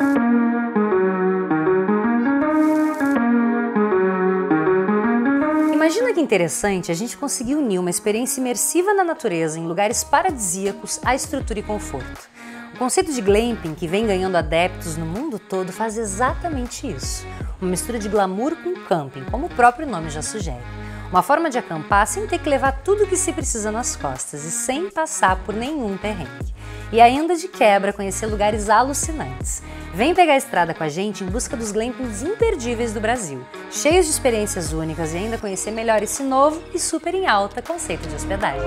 Imagina que interessante a gente conseguir unir uma experiência imersiva na natureza em lugares paradisíacos à estrutura e conforto. O conceito de glamping, que vem ganhando adeptos no mundo todo, faz exatamente isso. Uma mistura de glamour com camping, como o próprio nome já sugere. Uma forma de acampar sem ter que levar tudo o que se precisa nas costas e sem passar por nenhum perrengue. E ainda de quebra conhecer lugares alucinantes. Vem pegar a estrada com a gente em busca dos glampings imperdíveis do Brasil, cheios de experiências únicas e ainda conhecer melhor esse novo e super em alta conceito de hospedagem.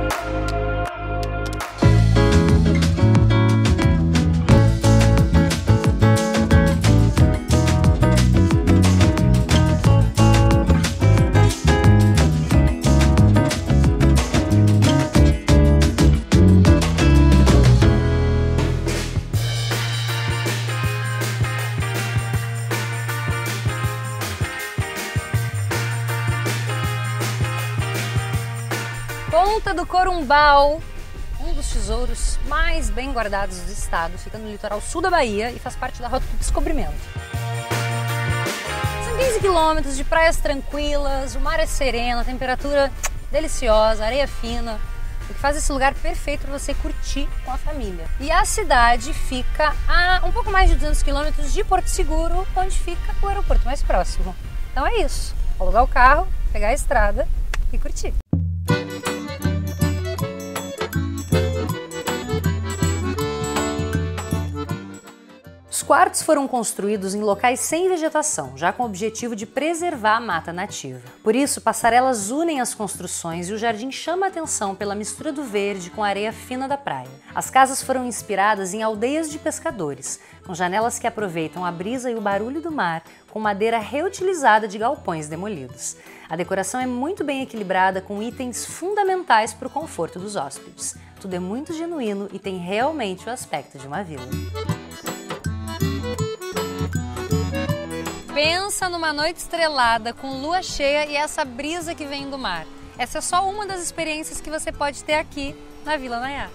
Ponta do Corumbau, um dos tesouros mais bem guardados do estado, fica no litoral sul da Bahia e faz parte da Rota do Descobrimento. São 15 quilômetros de praias tranquilas, o mar é sereno, a temperatura deliciosa, areia fina, o que faz esse lugar perfeito para você curtir com a família. E a cidade fica a um pouco mais de 200 quilômetros de Porto Seguro, onde fica o aeroporto mais próximo. Então é isso, alugar o carro, pegar a estrada e curtir. Os quartos foram construídos em locais sem vegetação, já com o objetivo de preservar a mata nativa. Por isso, passarelas unem as construções e o jardim chama a atenção pela mistura do verde com a areia fina da praia. As casas foram inspiradas em aldeias de pescadores, com janelas que aproveitam a brisa e o barulho do mar, com madeira reutilizada de galpões demolidos. A decoração é muito bem equilibrada com itens fundamentais para o conforto dos hóspedes. Tudo é muito genuíno e tem realmente o aspecto de uma vila. Pensa numa noite estrelada com lua cheia e essa brisa que vem do mar. Essa é só uma das experiências que você pode ter aqui na Vila Nayá.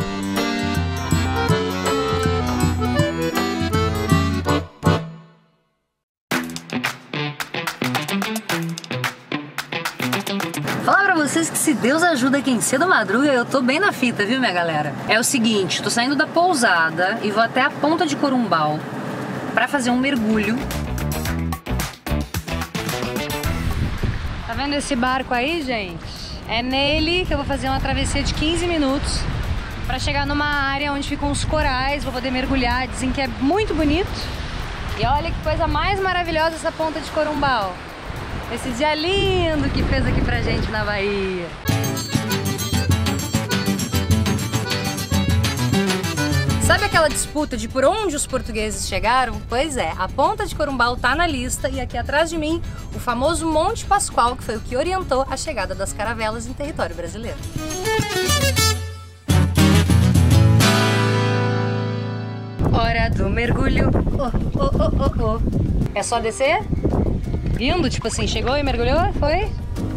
Falar pra vocês que se Deus ajuda quem cedo madruga, eu tô bem na fita, viu, minha galera? É o seguinte, tô saindo da pousada e vou até a Ponta de Corumbau pra fazer um mergulho. Tá vendo esse barco aí, gente? É nele que eu vou fazer uma travessia de 15 minutos pra chegar numa área onde ficam os corais, vou poder mergulhar, dizem que é muito bonito. E olha que coisa mais maravilhosa essa Ponta de Corumbau. Esse dia lindo que fez aqui pra gente na Bahia. Sabe aquela disputa de por onde os portugueses chegaram? Pois é, a Ponta de Corumbau tá na lista e aqui atrás de mim o famoso Monte Pascoal, que foi o que orientou a chegada das caravelas em território brasileiro. Hora do mergulho. Oh, oh, oh, oh, oh. É só descer? Lindo, tipo assim, chegou e mergulhou? Foi?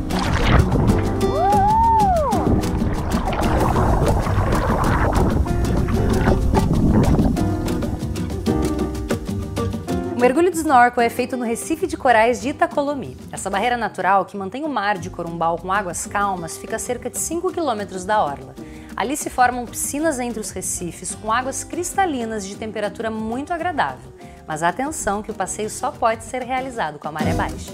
O mergulho de snorkel é feito no Recife de Corais de Itacolomi. Essa barreira natural que mantém o mar de Corumbau com águas calmas fica a cerca de 5 quilômetros da orla. Ali se formam piscinas entre os recifes com águas cristalinas de temperatura muito agradável. Mas atenção que o passeio só pode ser realizado com a maré baixa.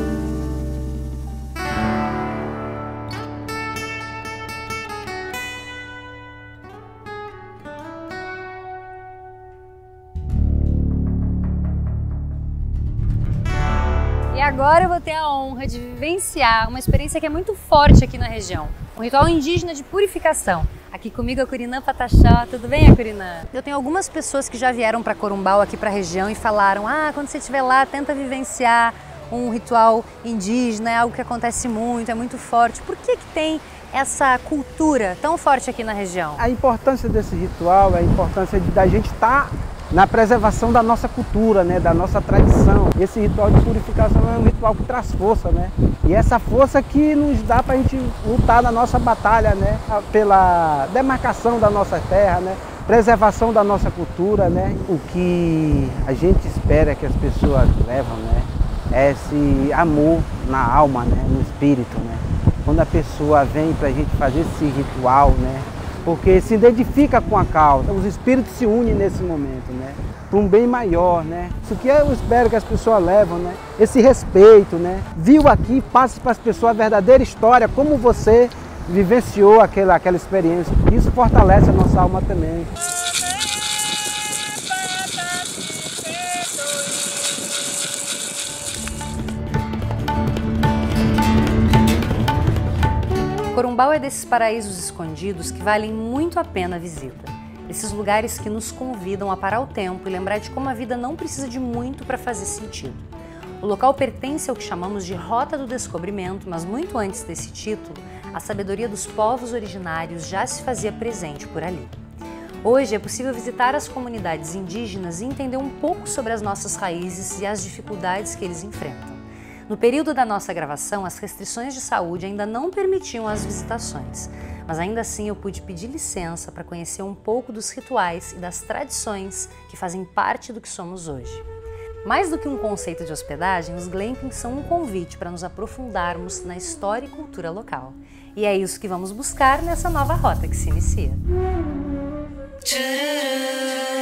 E agora eu vou ter a honra de vivenciar uma experiência que é muito forte aqui na região. Um ritual indígena de purificação. Aqui comigo a Curinã Pataxó. Tudo bem, Curinã? Eu tenho algumas pessoas que já vieram para Corumbau, aqui para a região, e falaram: quando você estiver lá, tenta vivenciar um ritual indígena, é algo que acontece muito, é muito forte. Por que tem essa cultura tão forte aqui na região? A importância desse ritual, a importância da gente estar na preservação da nossa cultura, né, da nossa tradição. Esse ritual de purificação é um ritual que traz força, né? E essa força que nos dá para a gente lutar na nossa batalha, né, pela demarcação da nossa terra, né, preservação da nossa cultura, né? O que a gente espera que as pessoas levam, né? É esse amor na alma, né? No espírito, né? Quando a pessoa vem para a gente fazer esse ritual, né? Porque se identifica com a causa, os espíritos se unem nesse momento, né? Para um bem maior, né? Isso que eu espero que as pessoas levam, né? Esse respeito, né? Viu aqui, passe para as pessoas a verdadeira história, como você vivenciou aquela experiência. Isso fortalece a nossa alma também. Corumbau é desses paraísos escondidos que valem muito a pena a visita. Esses lugares que nos convidam a parar o tempo e lembrar de como a vida não precisa de muito para fazer sentido. O local pertence ao que chamamos de Rota do Descobrimento, mas muito antes desse título, a sabedoria dos povos originários já se fazia presente por ali. Hoje é possível visitar as comunidades indígenas e entender um pouco sobre as nossas raízes e as dificuldades que eles enfrentam. No período da nossa gravação, as restrições de saúde ainda não permitiam as visitações, mas ainda assim eu pude pedir licença para conhecer um pouco dos rituais e das tradições que fazem parte do que somos hoje. Mais do que um conceito de hospedagem, os glampings são um convite para nos aprofundarmos na história e cultura local. E é isso que vamos buscar nessa nova rota que se inicia.